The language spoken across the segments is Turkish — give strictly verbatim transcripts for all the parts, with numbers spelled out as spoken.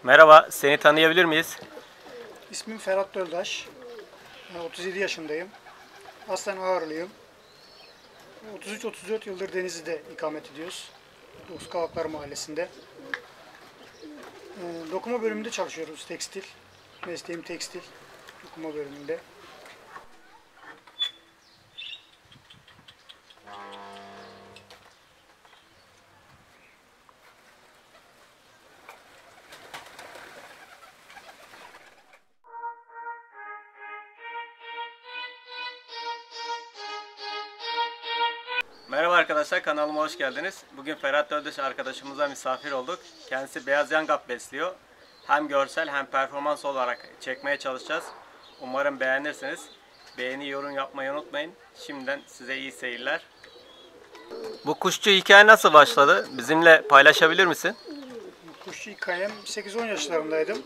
Merhaba, seni tanıyabilir miyiz? İsmim Ferhat Döldaş. otuz yedi yaşındayım. Aslen Ağrılıyım. otuz üç otuz dört yıldır Denizli'de ikamet ediyoruz. Dokuzkavaklar Mahallesi'nde. Dokuma bölümünde çalışıyoruz, tekstil. Mesleğim tekstil. Dokuma bölümünde. Merhaba arkadaşlar, kanalıma hoş geldiniz. Bugün Ferhat Döldaş arkadaşımıza misafir olduk. Kendisi beyaz yangap besliyor. Hem görsel hem performans olarak çekmeye çalışacağız. Umarım beğenirsiniz. Beğeni, yorum yapmayı unutmayın. Şimdiden size iyi seyirler. Bu kuşçu hikaye nasıl başladı? Bizimle paylaşabilir misin? Kuşçu hikayem sekiz on yaşlarındaydım.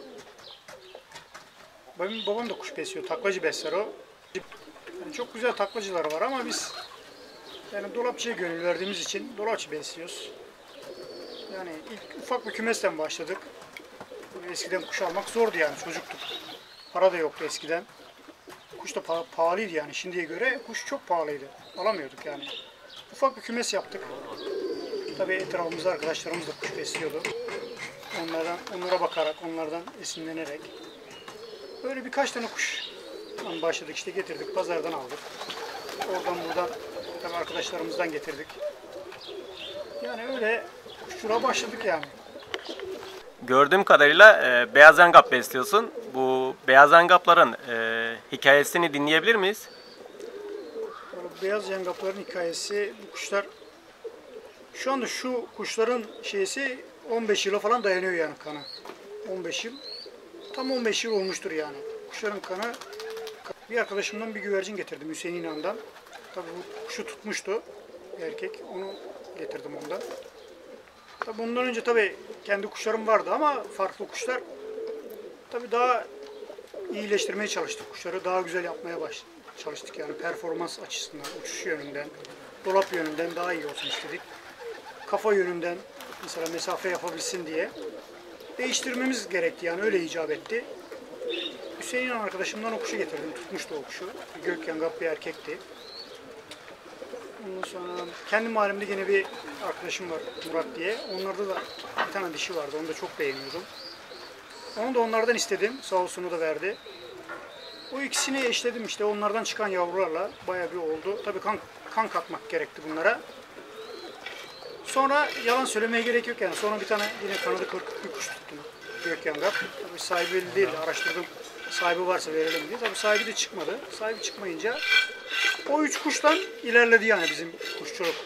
Benim babam da kuş besliyor, taklacı besler o. Yani çok güzel taklacılar var ama biz yani dolapçıya gönül verdiğimiz için dolapçı besliyoruz. Yani ilk ufak bir kümesten başladık. Eskiden kuş almak zordu yani, çocuktuk. Para da yoktu eskiden. Kuş da pa pahalıydı yani, şimdiye göre kuş çok pahalıydı. Alamıyorduk yani. Ufak bir kümes yaptık. Tabii etrafımızda arkadaşlarımız da kuş besliyordu. Onlardan, onlara bakarak, onlardan esinlenerek. Böyle birkaç tane kuş başladık, işte getirdik, pazardan aldık. Oradan buradan tabii arkadaşlarımızdan getirdik. Yani öyle kuşçuluğa başladık yani. Gördüğüm kadarıyla e, beyaz yangap besliyorsun. Bu beyaz yangapların e, hikayesini dinleyebilir miyiz? Böyle beyaz yangapların hikayesi, bu kuşlar şu anda şu kuşların şeysi on beş yıla falan dayanıyor yani, kanı. on beş yıl. Tam on beş yıl olmuştur yani. Kuşların kanı. Bir arkadaşımdan bir güvercin getirdim, Hüseyin İnan'dan. Tabii bu kuşu tutmuştu erkek. Onu getirdim ondan. Tabii bundan önce tabii kendi kuşlarım vardı ama farklı kuşlar. Tabii daha iyileştirmeye çalıştık kuşları. Daha güzel yapmaya başladık. Çalıştık yani, performans açısından, uçuş yönünden, dolap yönünden daha iyi olsun istedik. Kafa yönünden mesela mesafe yapabilsin diye değiştirmemiz gerekti yani, öyle icap etti. Hüseyin arkadaşımdan o kuşu getirdim, tutmuştu o kuşu. Gök yangap bir erkekti. Ondan sonra kendi mahallemde yine bir arkadaşım var, Murat diye. Onlarda da bir tane dişi vardı, onu da çok beğeniyordum. Onu da onlardan istedim, sağ olsun o da verdi. O ikisini eşledim işte, onlardan çıkan yavrularla bayağı bir oldu. Tabii kan, kan katmak gerekti bunlara. Sonra yalan söylemeye gerek yok yani. Sonra bir tane yine kanadı kırık bir kuş tuttum. Gök yangap. Tabii sahibi değil, araştırdım. Sahibi varsa verelim diye. Tabii sahibi de çıkmadı. Sahibi çıkmayınca o üç kuştan ilerledi yani bizim kuşçuluk.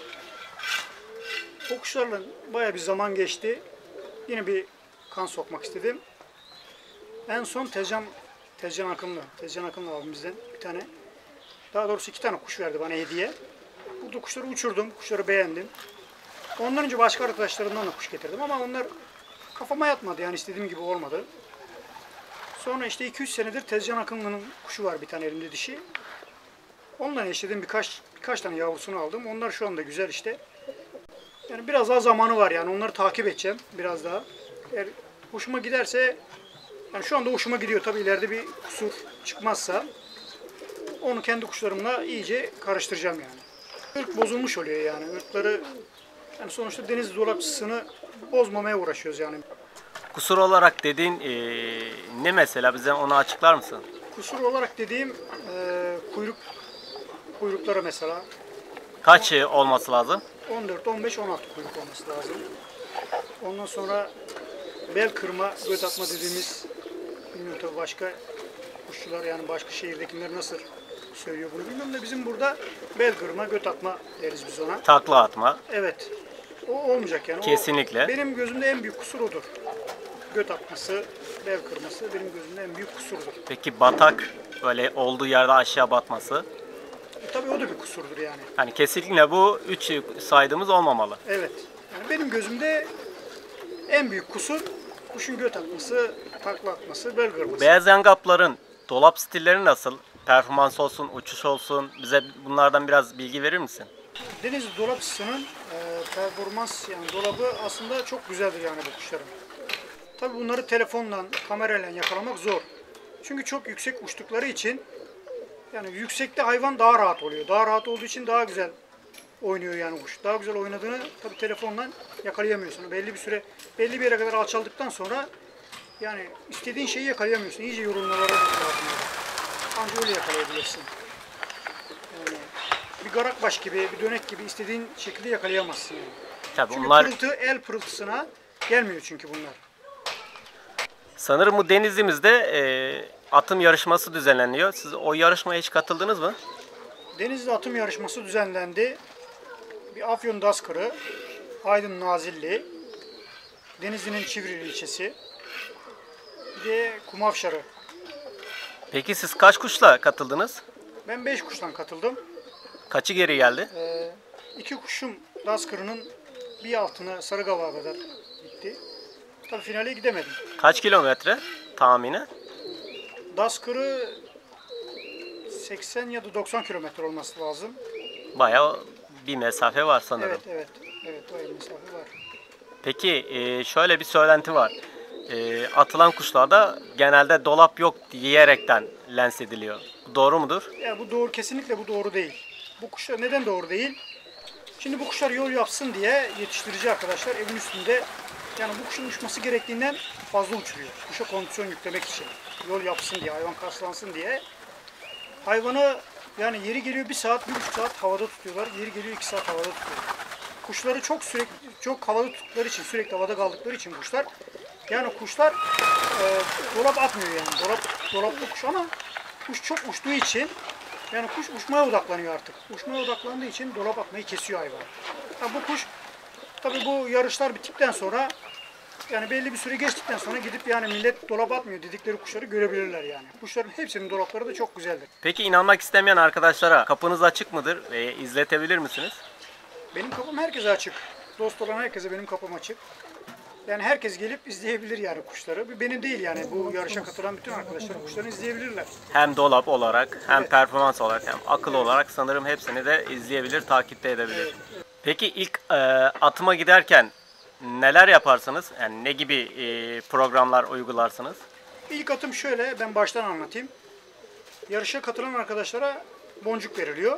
O kuşlarla bayağı bir zaman geçti. Yine bir kan sokmak istedim. En son Tezcan, Tezcan Akınlı, Tezcan Akınlı abimizden bir tane, daha doğrusu iki tane kuş verdi bana hediye. Burada kuşları uçurdum, kuşları beğendim. Ondan önce başka arkadaşlarımdan da kuş getirdim ama onlar kafama yatmadı yani, istediğim gibi olmadı. Sonra işte iki üç senedir Tezcan Akınlı'nın kuşu var bir tane elimde, dişi. Ondan eşledim, birkaç birkaç tane yavrusunu aldım. Onlar şu anda güzel işte. Yani biraz daha zamanı var yani, onları takip edeceğim biraz daha. Eğer hoşuma giderse, yani şu anda hoşuma gidiyor tabii, ileride bir kusur çıkmazsa onu kendi kuşlarımla iyice karıştıracağım yani. Irk bozulmuş oluyor yani, ırkları yani sonuçta deniz dolapçısını bozmamaya uğraşıyoruz yani. Kusur olarak dediğin e, ne mesela, bize onu açıklar mısın? Kusur olarak dediğim e, kuyruk kuyrukları mesela. Kaç olması lazım? on dört, on beş, on altı kuyruk olması lazım. Ondan sonra bel kırma, göt atma dediğimiz, bilmiyorum tabii başka kuşçular yani başka şehirdekiler nasıl söylüyor bunu bilmiyorum da, bizim burada bel kırma, göt atma deriz biz ona. Takla atma. Evet. O olmayacak yani. Kesinlikle. O, benim gözümde en büyük kusur odur. Göt atması, bel kırması benim gözümde en büyük kusurdur. Peki batak, böyle olduğu yerde aşağı batması? E, tabii o da bir kusurdur yani. Hani kesinlikle bu üç saydığımız olmamalı. Evet. Yani benim gözümde en büyük kusur kuşun göt atması, takla atması, bel kırması. Beyaz yangapların dolap stilleri nasıl? Performans olsun, uçuş olsun. Bize bunlardan biraz bilgi verir misin? Denizli dolapçısının e, performans yani dolabı aslında çok güzeldir yani bu kuşların. Tabi bunları telefonla, kamerayla yakalamak zor. Çünkü çok yüksek uçtukları için, yani yüksekte hayvan daha rahat oluyor. Daha rahat olduğu için daha güzel oynuyor yani kuş. Daha güzel oynadığını tabi telefonla yakalayamıyorsun. Belli bir süre, belli bir yere kadar alçaldıktan sonra yani istediğin şeyi yakalayamıyorsun. İyice yorulmalara lazım. Ancak öyle yakalayabilirsin. Yani bir garakbaş gibi, bir dönek gibi istediğin şekilde yakalayamazsın yani. Tabii Çünkü onlar pırıltı el pırıltısına gelmiyor çünkü bunlar. sanırım bu Denizli'mizde e, atım yarışması düzenleniyor. Siz o yarışmaya hiç katıldınız mı? Denizli atım yarışması düzenlendi. Bir Afyon Daskırı, Aydın Nazilli, Denizli'nin Çivril ilçesi, bir de Kumavşarı. Peki siz kaç kuşla katıldınız? Ben beş kuştan katıldım. Kaçı geri geldi? Ee, iki kuşum Daskırı'nın bir altına Sarıgavak'a kadar gitti. Tabii finale gidemedim. Kaç kilometre tahmini? Daskırı seksen ya da doksan kilometre olması lazım. Bayağı bir mesafe var sanırım. Evet, evet. Evet, bayağı mesafe var. Peki e, şöyle bir söylenti var. E, atılan kuşlarda genelde dolap yok diyerekten lens ediliyor. Bu doğru mudur? Ya bu doğru, kesinlikle bu doğru değil. Bu kuşlar neden doğru değil? Şimdi bu kuşlar yol yapsın diye yetiştirici arkadaşlar evin üstünde, yani bu kuşun uçması gerektiğinden fazla uçuruyor. Kuşa kondisyon yüklemek için. Yol yapsın diye, hayvan kaslansın diye. Hayvanı yani yeri geliyor bir saat, bir buçuk saat havada tutuyorlar. Yeri geliyor iki saat havada tutuyorlar. Kuşları çok sürekli, çok havada tuttukları için, sürekli havada kaldıkları için kuşlar, yani kuşlar e, dolap atmıyor yani. Dolap, dolaplı kuş ama kuş çok uçtuğu için, yani kuş uçmaya odaklanıyor artık. Uçmaya odaklandığı için dolap atmayı kesiyor hayvan. Ha, bu kuş, tabii bu yarışlar bittikten sonra, yani belli bir süre geçtikten sonra gidip yani millet dolap atmıyor dedikleri kuşları görebilirler yani. Kuşların hepsinin dolapları da çok güzeldir. Peki inanmak istemeyen arkadaşlara kapınız açık mıdır? E, izletebilir misiniz? Benim kapım herkese açık. Dost olan herkese benim kapım açık. Yani herkes gelip izleyebilir yani kuşları. Benim değil yani, bu yarışa katılan bütün arkadaşlar kuşlarını izleyebilirler. Hem dolap olarak, hem Evet. performans olarak, hem akıl olarak sanırım hepsini de izleyebilir, takipte edebilir. Evet. Peki ilk e, atıma giderken neler yaparsınız? Yani ne gibi e, programlar uygularsınız? İlk atım şöyle, ben baştan anlatayım. Yarışa katılan arkadaşlara boncuk veriliyor.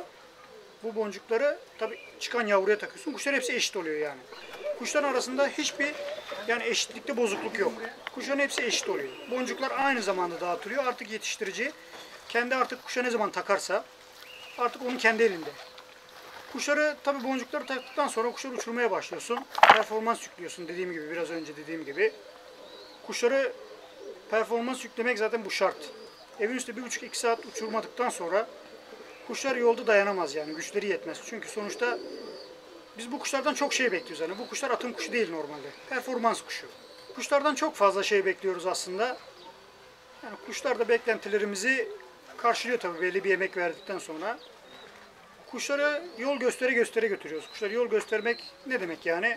Bu boncukları tabii çıkan yavruya takıyorsun. Kuşlar hepsi eşit oluyor yani. Kuşların arasında hiçbir yani eşitlikte bozukluk yok. Kuşların hepsi eşit oluyor. Boncuklar aynı zamanda dağıtılıyor. Artık yetiştirici kendi artık kuşa ne zaman takarsa artık onun kendi elinde. Kuşları tabii boncukları taktıktan sonra kuşları uçurmaya başlıyorsun. Performans yüklüyorsun dediğim gibi, biraz önce dediğim gibi. Kuşları performans yüklemek zaten bu şart. Evin üstü bir buçuk iki saat uçurmadıktan sonra kuşlar yolda dayanamaz yani, güçleri yetmez. Çünkü sonuçta biz bu kuşlardan çok şey bekliyoruz. Yani bu kuşlar atım kuşu değil normalde. Performans kuşu. Kuşlardan çok fazla şey bekliyoruz aslında. Yani kuşlar da beklentilerimizi karşılıyor tabii belli bir yemek verdikten sonra. Kuşları yol göstere göstere götürüyoruz. Kuşları yol göstermek ne demek yani?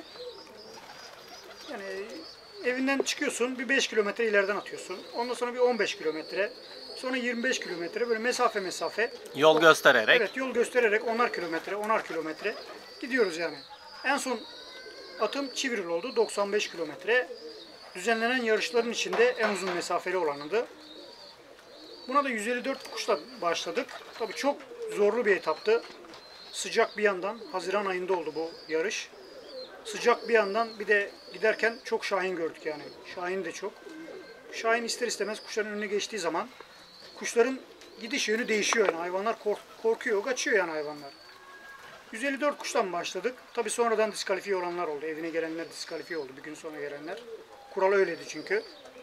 Yani evinden çıkıyorsun, bir beş kilometre ileriden atıyorsun. Ondan sonra bir on beş kilometre. Sonra yirmi beş kilometre, böyle mesafe mesafe. Yol göstererek. Evet, yol göstererek onar kilometre, onar kilometre gidiyoruz yani. En son atım Çivril oldu, doksan beş kilometre. Düzenlenen yarışların içinde en uzun mesafeli olanıydı. Buna da yüz elli dört kuşla başladık. Tabii çok zorlu bir etaptı. Sıcak bir yandan, Haziran ayında oldu bu yarış. Sıcak bir yandan, bir de giderken çok şahin gördük yani. Şahin de çok. Şahin ister istemez kuşların önüne geçtiği zaman kuşların gidiş yönü değişiyor yani. Hayvanlar kork korkuyor, kaçıyor yani hayvanlar. yüz elli dört kuştan başladık. Tabii sonradan diskalifiye olanlar oldu. Evine gelenler diskalifiye oldu. Bir gün sonra gelenler. Kural öyleydi çünkü.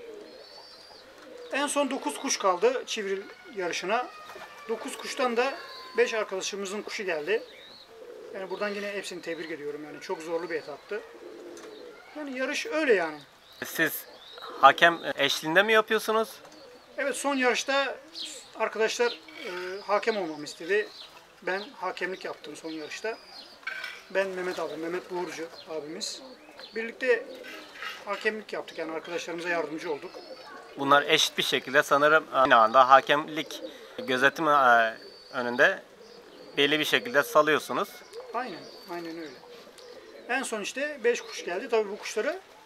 En son dokuz kuş kaldı Çivril yarışına. dokuz kuştan da beş arkadaşımızın kuşu geldi. Yani buradan yine hepsini tebrik ediyorum yani. Çok zorlu bir etaptı. Yani yarış öyle yani. Siz hakem eşliğinde mi yapıyorsunuz? Evet, son yarışta arkadaşlar e, hakem olmamı istedi. Ben hakemlik yaptım son yarışta. Ben Mehmet abi, Mehmet Buğurcu abimiz. Birlikte hakemlik yaptık yani, arkadaşlarımıza yardımcı olduk. Bunlar eşit bir şekilde sanırım aynı anda hakemlik gözetim e, önünde belli bir şekilde salıyorsunuz. Aynen, aynen öyle. En son işte beş kuş geldi. Tabii bu kuşları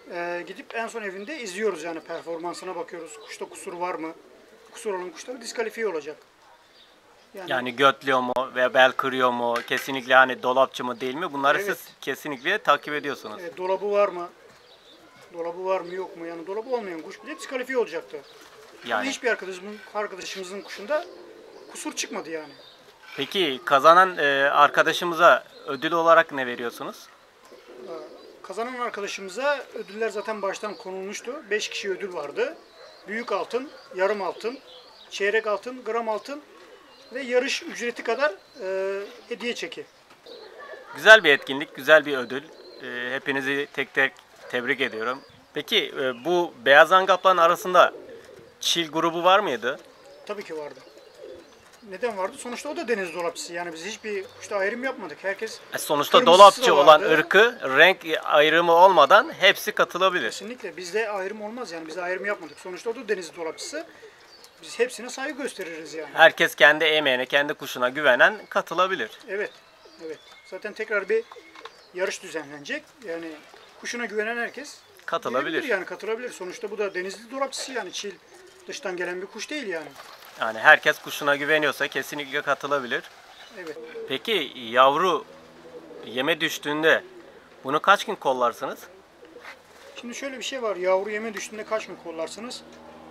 e, gidip en son evinde izliyoruz yani performansına bakıyoruz. Kuşta kusur var mı? Kusur olan kuşlar diskalifiye olacak. Yani, Yani götlüyor mu ve bel kırıyor mu? Kesinlikle hani dolapçı mı değil mi? Bunları Evet. siz kesinlikle takip ediyorsunuz. e, dolabı var mı? Dolabı var mı yok mu? Yani dolabı olmayan kuş bile diskalifiye olacaktı. Yani Yani hiçbir arkadaşımızın, arkadaşımızın kuşunda kusur çıkmadı yani. peki kazanan e, arkadaşımıza ödül olarak ne veriyorsunuz? Kazanan arkadaşımıza ödüller zaten baştan konulmuştu. beş kişi ödül vardı. Büyük altın, yarım altın, çeyrek altın, gram altın ve yarış ücreti kadar e, hediye çeki. Güzel bir etkinlik, güzel bir ödül. E, hepinizi tek tek tebrik ediyorum. Peki e, bu beyaz angapların arasında çil grubu var mıydı? Tabii ki vardı. Neden vardı? Sonuçta o da deniz dolapçısı. Yani biz hiçbir kuşta ayrım yapmadık. Herkes E, sonuçta Kırmızısı dolapçı da olan vardı. ırkı renk ayrımı olmadan hepsi katılabilir. kesinlikle bizde ayrım olmaz yani. Biz de ayrım yapmadık. Sonuçta o da deniz dolapçısı. Biz hepsine saygı gösteririz yani. Herkes kendi emeğine, kendi kuşuna güvenen katılabilir. Evet. Evet. Zaten tekrar bir yarış düzenlenecek. Yani kuşuna güvenen herkes Katılabilir. gelebilir yani katılabilir. Sonuçta bu da denizli dolapçısı yani çil dıştan gelen bir kuş değil yani. Yani herkes kuşuna güveniyorsa kesinlikle katılabilir. Evet. Peki yavru yeme düştüğünde bunu kaç gün kollarsınız? Şimdi şöyle bir şey var. Yavru yeme düştüğünde kaç gün kollarsınız?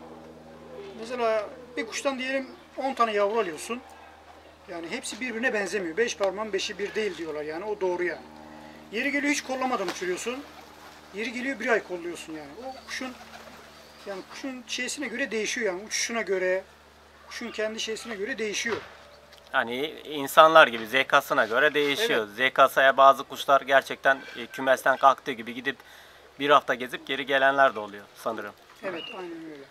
Mesela bir kuştan diyelim on tane yavru alıyorsun. Yani hepsi birbirine benzemiyor. Beş parmağın beşi bir değil diyorlar yani. O doğru yani. Yeri geliyor hiç kollamadan uçuruyorsun. Yeri geliyor bir ay kolluyorsun yani. O kuşun yani kuşun şeysine göre değişiyor yani. Uçuşuna göre, kuşun kendi şeysine göre değişiyor. Hani insanlar gibi zekasına göre değişiyor. Zekasaya bazı kuşlar gerçekten e, kümesten kalktığı gibi gidip bir hafta gezip geri gelenler de oluyor sanırım. Evet, aynen öyle.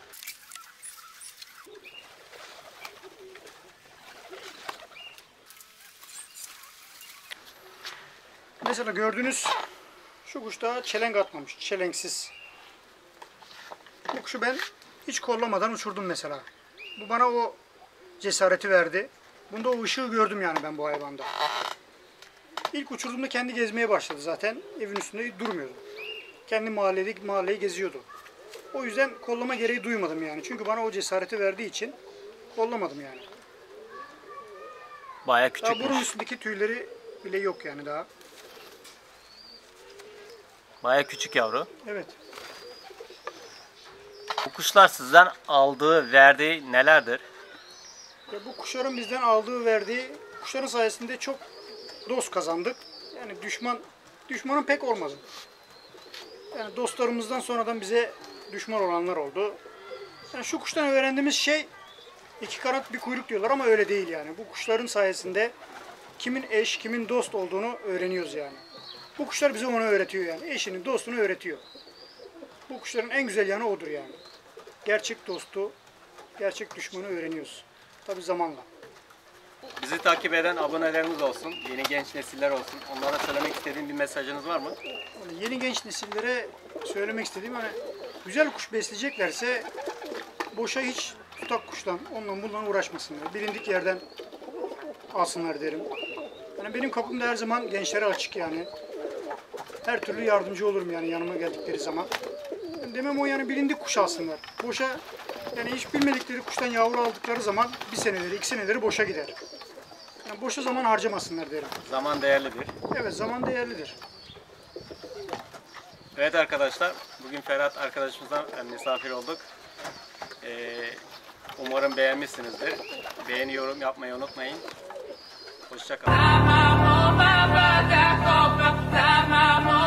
Mesela gördüğünüz şu kuş da çelenk atmamış, çelenksiz. Bu kuşu ben hiç kollamadan uçurdum mesela. Bu bana o cesareti verdi. Bunda o ışığı gördüm yani ben bu hayvanda. İlk uçurduğumda kendi gezmeye başladı zaten. Evin üstünde durmuyordu. Kendi mahallede, mahalleyi geziyordu. O yüzden kollama gereği duymadım yani. Çünkü bana o cesareti verdiği için kollamadım yani. Baya Daha burun küçükmüş. üstündeki tüyleri bile yok yani daha. Baya küçük yavru. Evet. Bu kuşlar sizden aldığı, verdiği nelerdir? Ya bu kuşların bizden aldığı, verdiği kuşların sayesinde çok dost kazandık. Yani düşman düşmanın pek olmadı. Yani dostlarımızdan sonradan bize düşman olanlar oldu. Yani şu kuştan öğrendiğimiz şey iki kanat bir kuyruk diyorlar ama öyle değil yani. Bu kuşların sayesinde kimin eş, kimin dost olduğunu öğreniyoruz yani. Bu kuşlar bize onu öğretiyor yani. Eşinin, dostunu öğretiyor. Bu kuşların en güzel yanı odur yani. Gerçek dostu, gerçek düşmanı öğreniyoruz. Tabii zamanla. Bizi takip eden abonelerimiz olsun, yeni genç nesiller olsun. Onlara söylemek istediğim bir mesajınız var mı? Yani yeni genç nesillere söylemek istediğim hani güzel kuş besleyeceklerse boşa hiç tutak kuştan, onunla bununla uğraşmasınlar. Bilindik yerden alsınlar derim. Yani benim kapımda her zaman gençlere açık yani. Her türlü yardımcı olurum yani yanıma geldikleri zaman. Yani demem o yani bilindik kuş alsınlar. Boşa yani hiç bilmedikleri kuştan yavru aldıkları zaman bir seneleri, iki seneleri boşa gider. Yani boşa zaman harcamasınlar derim. Zaman değerlidir. Evet, zaman değerlidir. Evet arkadaşlar, bugün Ferhat arkadaşımızdan misafir olduk. Ee, umarım beğenmişsinizdir. Beğeni, yorum yapmayı unutmayın. Hoşça kalın.